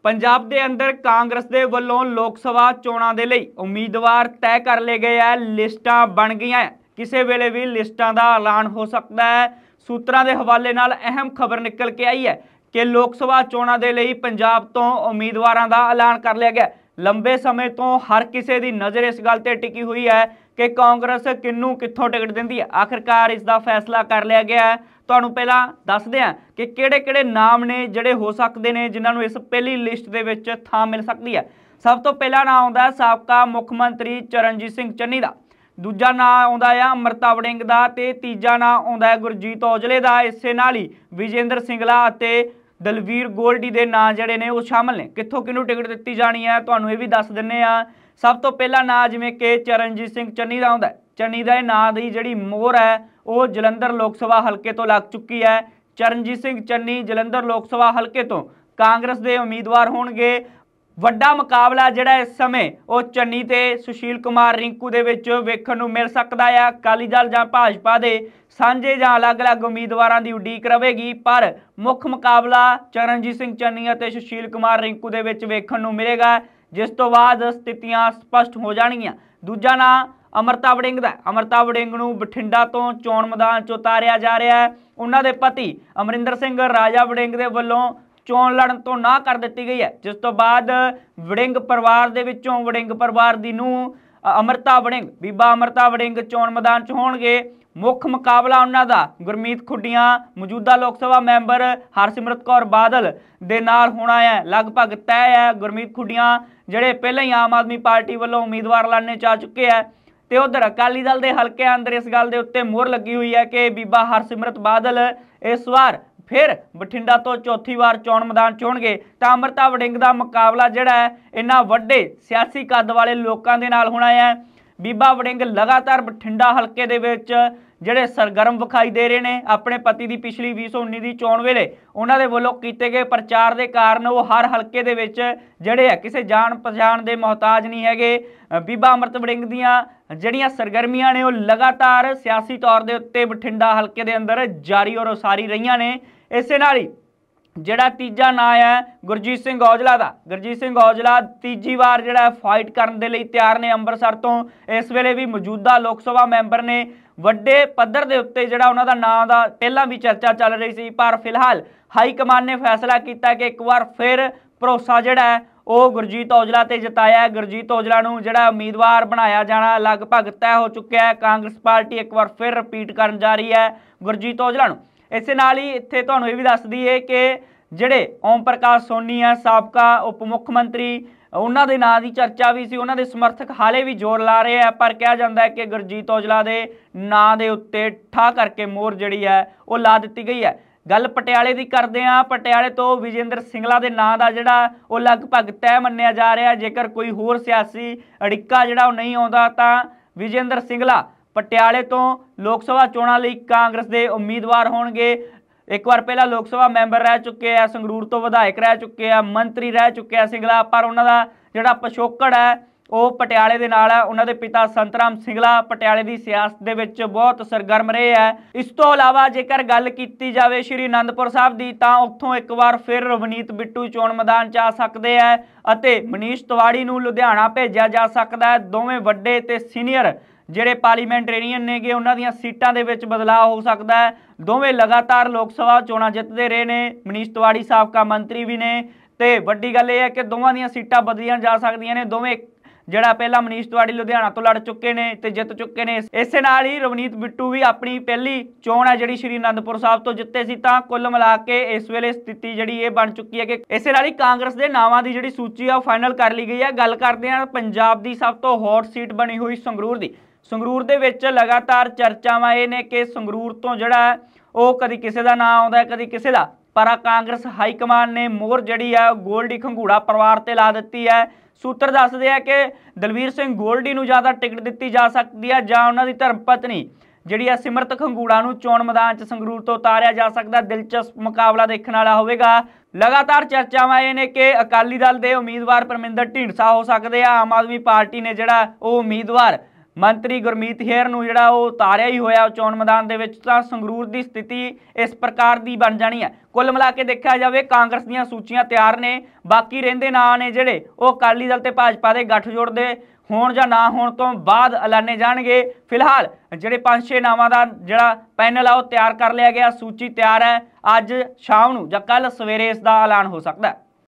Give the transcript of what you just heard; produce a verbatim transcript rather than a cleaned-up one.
पंजाब के अंदर कांग्रेस के वलों लोक सभा चोणां दे लई उम्मीदवार तय कर ले गए है। लिस्टां बन गई हैं, किसी वेले भी लिस्टां का ऐलान हो सकता है। सूत्रां के हवाले नाल अहम खबर निकल के आई है कि लोक सभा चोणां दे लई पंजाब तो उम्मीदवारां का ऐलान कर लिया गया। लंबे समय तो हर किसी की नज़र इस गल ते टिकी हुई है कि कांग्रेस किन्नू कित्थों टिकट दिंदी है। आखिरकार इसका फैसला कर लिया गया है। तुहानूं पहला दसदे हां कि किहड़े किहड़े नाम ने जिहड़े हो सकते हैं जिन्हां नूं इस पहली लिस्ट दे विच थां मिल सकती है। सब तो पहला नाम आउंदा है साबका मुख मंत्री चरणजीत सिंह चन्नी का, दूजा नाम आउंदा है अमृता वड़िंग का, ते तीजा नाम आउंदा है गुरजीत औजले का। इसे नाल ही विजेंद्र सिंगला अते दलवीर गोल्डी के नाम जिहड़े ने वो शामिल ने। कित्थों किहनूं टिकट दित्ती जानी है तुहानूं इह भी दस दिंने आ। सब तो पहला नाम जिवें कि चरणजीत सिंह चन्नी का आउंदा है। चन्नी का नाम की जिहड़ी मोहर है वो जलंधर लोक सभा हल्के तो लग चुकी है। चरणजीत सिंह चन्नी जलंधर लोक सभा हल्के तो कांग्रेस के उम्मीदवार होणगे। वड्डा मुकाबला जिहड़ा इस समय वो चन्नी ते सुशील कुमार रिंकू दे विच वेखण नूं मिल सकदा है। अकाली दल जां भाजपा दे सांझे जां अलग अलग उम्मीदवारां दी उडीक रहेगी, पर मुख मुकाबला चरणजीत सिंह चन्नी अते सुशील कुमार रिंकू दे विच वेखण नूं मिलेगा, जिस तो बाद स्थितियां स्पष्ट हो जाणगियां। दूजा नाम अमृता वड़िंग का। अमृता वड़िंग नूं बठिंडा तो चोण मैदान च उतारिया जा रहा है। उन्हां दे पति अमरिंदर सिंह राजा वड़िंग दे वल्लों चोण लड़न तो ना कर दी गई है, जिस तो बाद वड़िंग परिवार दे विचों वड़िंग परिवार दी नूं अमृता वड़िंग बीबा अमृता वड़िंग चोण मैदान च होणगे। मुख मुकाबला उन्हां दा गुरमीत खुडियां मौजूदा लोक सभा मैंबर हरसिमरत कौर बादल दे नाल होना है, लगभग तय है। गुरमीत खुडियां जिहड़े पहले ही आम आदमी पार्टी वालों उम्मीदवार लड़ने च आ चुके हैं, तो उधर अकाली दल के हल्के अंदर इस गल के उत्ते मोहर लगी हुई है कि बीबा हरसिमरत बादल इस बार फिर बठिंडा तो चौथी बार चोण मैदान च होणगे। तां अमृता वड़िंग का मुकाबला जिहड़ा है इन्हां वड्डे सियासी कद वाले लोकां दे नाल होना है। बीबा वड़िंग लगातार बठिंडा हल्के दे विच जिहड़े सरगर्म विखाई दे रहे हैं। अपने पति की पिछली भी सौ उन्नी की चोण वेले उन्हां दे वल्लों कीते गए प्रचार के कारण वो हर हल्के दे विच जिहड़े है किसी जान पहचान के मोहताज नहीं हैगे। बीबा अमृत वड़िंग दीआं जिहड़ियां सरगर्मियां ने वो लगातार सियासी तौर के उत्ते बठिंडा हल्के दे अंदर जारी और उसारी रहीआं ने। इसे नाल ही जिहड़ा तीजा नाम है गुरजीत सिंह औजला का। गुरजीत सिंह औजला तीजी बार जिहड़ा फाइट करने के लिए तैयार ने। अंमृतसर तो इस वेले भी मौजूदा लोक सभा मैंबर ने। वड्डे पद्धर के उत्ते जिहड़ा उन्हां दा नाम दा पहलां भी चर्चा चल रही सी, पर फिलहाल हाईकमान ने फैसला किया कि एक बार फिर भरोसा जिहड़ा है वो गुरजीत औजला ते जताया है। गुरजीत औजला नूं जिहड़ा उम्मीदवार बनाया जाना लगभग तय हो चुका है। कांग्रेस पार्टी एक बार फिर रिपीट करन जा रही है गुरजीत औजला नूं। इस नाल ही इत्थे तुहानूं इह भी दस दईए कि जिहड़े ओम प्रकाश सोनी है साबका उप मुख मंत्री, उन्हां दे नां दी चर्चा भी सी। उन्हां दे समर्थक हाले भी जोर ला रहे हैं, पर कहा जाता है कि गुरजीत औजला दे नां दे उत्ते ठा करके मोहर जिहड़ी है वो ला दित्ती गई है। गल पटियाले की करते हैं। पटियाले तो विजेंद्र सिंगला के नां का जिहड़ा वो लगभग तय मन्निया जा रहा है। जेकर कोई होर सियासी अड़िक्का जिहड़ा नहीं आउंदा तां विजेंद्र सिंगला पटियाले तो लोक सभा चोणां लई कांग्रेस के उम्मीदवार होणगे। एक बार पहला लोक सभा मैंबर रह चुके हैं, संगरूर तो विधायक रह चुके हैं, मंत्री रह चुके हैं सिंगला, पर उन्होंने जिहड़ा पिछोकड़ है वो पटियाले दे नाल है। उन्होंने पिता संतराम सिंगला पटियाले की सियासत दे विच बहुत सरगर्म रहे हैं। इस तो इलावा जेकर गल की जाए श्री आनंदपुर साहब की, तो उत्थों एक बार फिर रवनीत बिट्टू चोण मैदान च आ सकते हैं अते मनीष तिवाड़ी नूं लुधियाना भेजा जा सकता है। दोवें वड्डे ते सीनियर जिहड़े पार्लीमेंटेरीयन ने गे उन्हां दीआं सीटां दे विच बदलाव हो सकता है। दोवें लगातार लोक सभा चोणां जितते रहे ने। मनीष तिवाड़ी साबका मंत्री भी ने, ते वड्डी गल यह है कि दोवां दीआं सीटां बदलियां जा सकदियां ने। दोवें जिहड़ा पहला मनीष तिवाड़ी लुधियाना तो लड़ चुके हैं ते जित चुके हैं। इस नाल ही रवनीत बिट्टू भी अपनी पहली चोण है जिहड़ी श्री आनंदपुर साहब तो जिते सी। तां कुल मिला के इस वेले स्थिति जिहड़ी ये बन चुकी है कि इस नाल ही कांग्रेस के नावां की जिहड़ी सूची है फाइनल कर ली गई है। गल करते हैं पंजाब की सब तो हॉट सीट बनी हुई संगरूर की। संगरूर दे विच लगातार चर्चावां ये ने कि संगरूर तो जिहड़ा है वो कदी किसी का नाम आउंदा है कदी किसी का, पर कांग्रेस हाईकमान ने मोहर जिहड़ी है गोल्डी खंगूड़ा परिवार ते ला दित्ती है। सूत्र दसदे है कि दलवीर सिंह गोल्डी नूं ज़्यादा टिकट दित्ती जा सकती है जां उन्हां दी धर्म पत्नी जिहड़ी है सिमरत खंगूड़ा नूं चोण मैदान च संगरूर तो उतारिया जा सकदा। दिलचस्प मुकाबला देखण वाला होवेगा। लगातार चर्चावां ये ने कि अकाली दल के उम्मीदवार परमिंदर ढींडसा हो सकते हैं। आम आदमी पार्टी ने जिहड़ा वो उम्मीदवार ਮੰਤਰੀ ਗੁਰਮੀਤ ਹੇਰ ਨੂੰ ਜਿਹੜਾ ਉਹ ਉਤਾਰਿਆ ਹੀ ਹੋਇਆ ਚੋਣ ਮੈਦਾਨ ਦੇ ਵਿੱਚ, ਤਾਂ ਸੰਗਰੂਰ ਦੀ ਸਥਿਤੀ ਇਸ ਪ੍ਰਕਾਰ ਦੀ ਬਣ ਜਾਣੀ ਹੈ। ਕੁੱਲ ਮਿਲਾ ਕੇ ਦੇਖਿਆ ਜਾਵੇ ਕਾਂਗਰਸ ਦੀਆਂ ਸੂਚੀਆਂ ਤਿਆਰ ਨੇ, ਬਾਕੀ ਰਹਿੰਦੇ ਨਾਂ ਨੇ ਜਿਹੜੇ ਉਹ ਅਕਾਲੀ ਦਲ ਤੇ ਭਾਜਪਾ ਦੇ ਗੱਠਜੋੜ ਦੇ ਹੋਣ ਜਾਂ ਨਾ ਹੋਣ ਤੋਂ ਬਾਅਦ ਐਲਾਨੇ ਜਾਣਗੇ। ਫਿਲਹਾਲ ਜਿਹੜੇ ਪੰਜ ਛੇ ਨਾਵਾਂ ਦਾ ਜਿਹੜਾ ਪੈਨਲ ਆ ਉਹ ਤਿਆਰ ਕਰ ਲਿਆ ਗਿਆ, ਸੂਚੀ ਤਿਆਰ ਹੈ। ਅੱਜ ਸ਼ਾਮ ਨੂੰ ਜਾਂ ਕੱਲ ਸਵੇਰੇ ਇਸ ਦਾ ਐਲਾਨ ਹੋ ਸਕਦਾ ਹੈ।